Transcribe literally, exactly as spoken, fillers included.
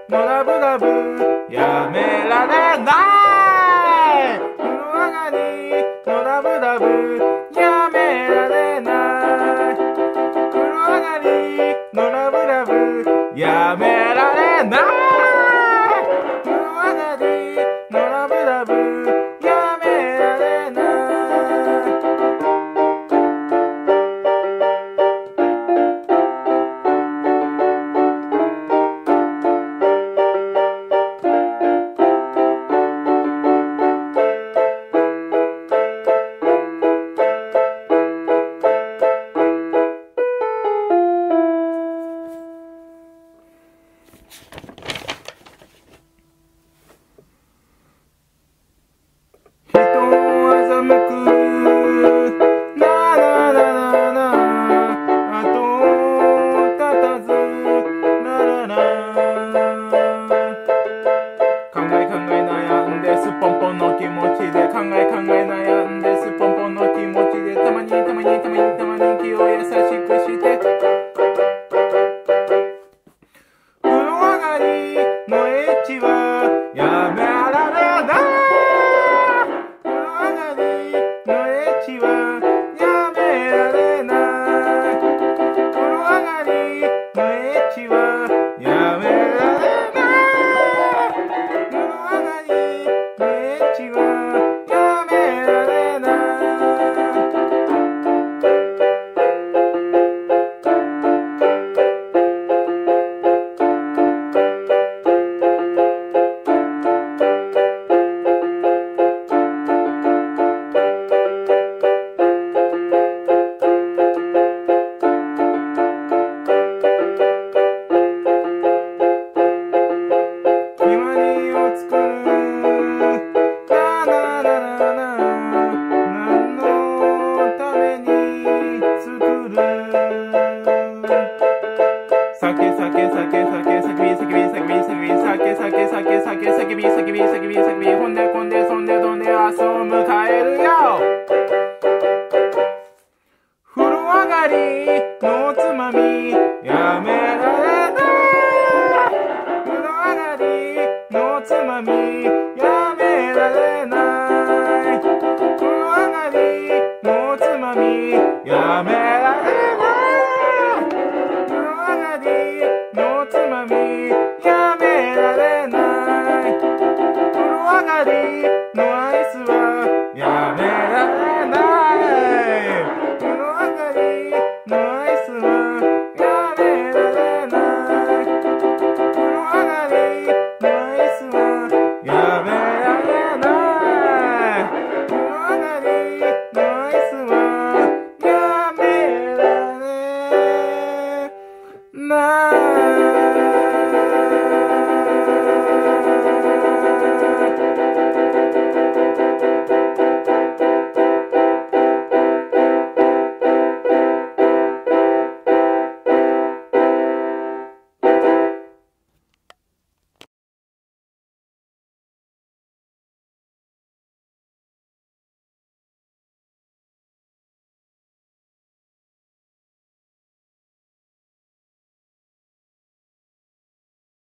のラブラブやめられない風呂上がりのラブラブやめられない風呂上がりのラブラブやめられない風呂上がりのラブラブやめられない人を欺くななななな後を絶たずならな考え考え悩んですっぽんぽんの気持ちで考え考え悩んですっぽんぽんの気持ちでたまにたまにたまにたまに気を優しくして風呂上がりのエッチはやめられない風呂上がりのエッチはやめられない風呂上がりのエッチはやめられない風呂上がりのエッチはやめられない決まりを作るななななな何のために作る酒酒酒酒酒び酒び酒び酒び酒酒酒酒酒び酒び酒び酒びほんでこんでそんでどんで明日を迎えるよ風呂上がりのおつまみやめられない風呂上がりのおつまみやめられない風呂上がりのおつまみやめられない